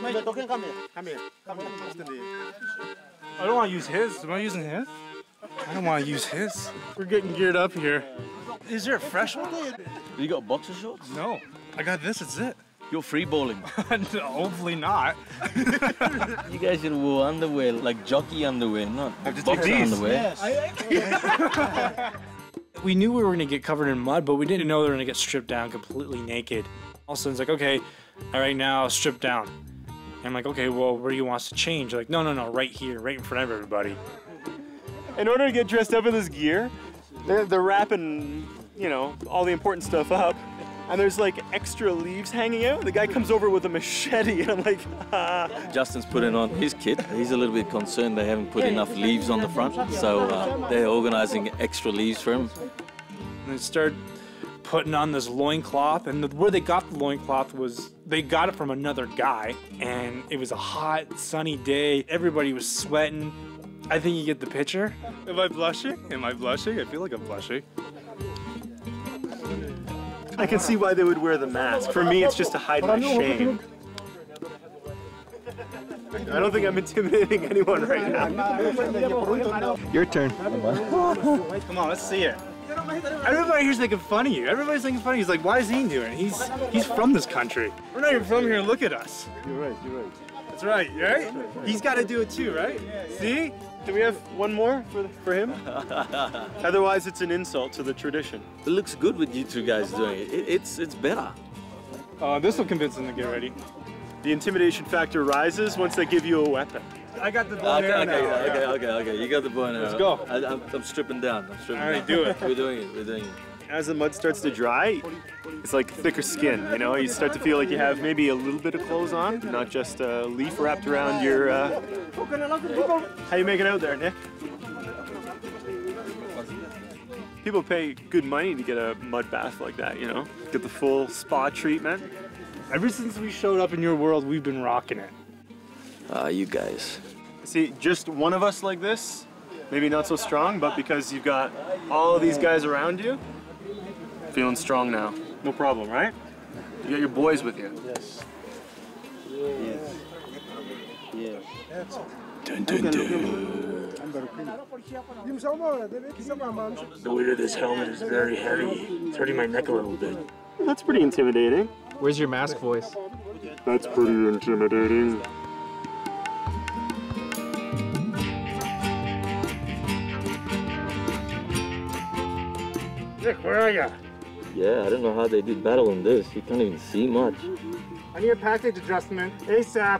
I don't want to use his. Am I using his? I don't want to use his. We're getting geared up here. Is there a fresh one? You got boxer shorts? No. I got this, it's it. You're free bowling. No, hopefully not. You guys should wear underwear, like jockey underwear, not boxer underwear. Yes. We knew we were going to get covered in mud, but we didn't know they were going to get stripped down completely naked. All of a sudden, it's like, okay, all right, now strip down. And I'm like, okay, well, where do you want us to change? They're like, no, right here, right in front of everybody. In order to get dressed up in this gear, they're wrapping, you know, all the important stuff up. And there's like extra leaves hanging out. The guy comes over with a machete and I'm like, ah. Justin's putting on his kit. He's a little bit concerned they haven't put enough leaves on the front. So they're organizing extra leaves for him. And they started putting on this loincloth, and where they got the loincloth was, they got it from another guy, and it was a hot, sunny day. Everybody was sweating. I think you get the picture. Am I blushing? Am I blushing? I feel like I'm blushing. I can see why they would wear the mask. For me, it's just to hide my shame. I don't think I'm intimidating anyone right now. Your turn. Come on, let's see it. Everybody here's making fun of you. Everybody's making fun of you. He's like, why is he doing it? He's from this country. We're not even from here. Look at us. You're right. That's right, right? He's got to do it too, right? See? Do we have one more for him? Otherwise, it's an insult to the tradition. It looks good with you two guys doing it. It's better. This will convince them to get ready. The intimidation factor rises once they give you a weapon. I got the bow and arrow now. Okay. You got the bow and arrow. Let's go. I'm stripping down. All right, do it. We're doing it. As the mud starts to dry, it's like thicker skin, you know? You start to feel like you have maybe a little bit of clothes on, not just a leaf wrapped around your... How you making out there, Nick? People pay good money to get a mud bath like that, you know? Get the full spa treatment. Ever since we showed up in your world, we've been rocking it. You guys. See, just one of us like this, maybe not so strong, but because you've got all these guys around you, feeling strong now. No problem, right? You got your boys with you. Yes. Dun, dun, dun. The weight of this helmet is very heavy. It's hurting my neck a little bit. That's pretty intimidating. Where's your mask voice? That's pretty intimidating. Nick, where are ya? Yeah, I don't know how they did battle in this. You can't even see much. I need a package adjustment ASAP.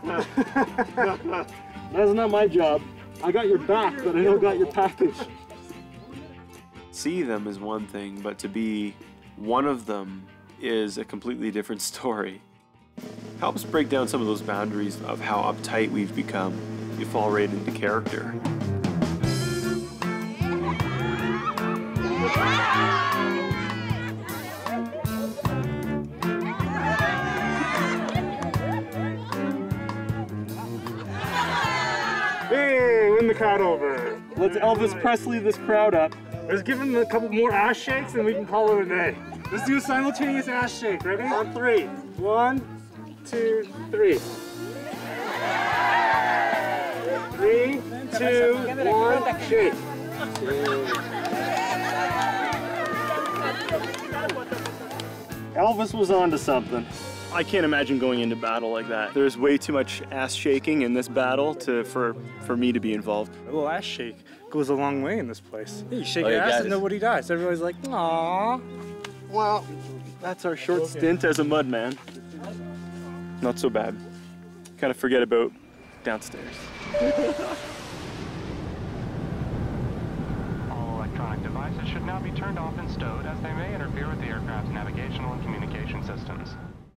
That's not my job. I got your back, but I don't got your package. See them is one thing, but to be one of them is a completely different story. Helps break down some of those boundaries of how uptight we've become. You fall right into character. Hey, win the crowd over. Let's Elvis Presley this crowd up. Let's give him a couple more ass shakes and we can call it a day. Let's do a simultaneous ass shake. Ready? On 3. 1, 2, 3. 3, 2, 1, shake. Elvis was onto something. I can't imagine going into battle like that. There's way too much ass shaking in this battle for me to be involved. A little ass shake goes a long way in this place. You shake your yeah, ass guys. and nobody dies. Everybody's like, aww. Well, that's our short stint as a mud man. Not so bad. Kind of forget about downstairs. All electronic devices should now be turned off and stowed as they may interfere with the aircraft's navigational and communication systems.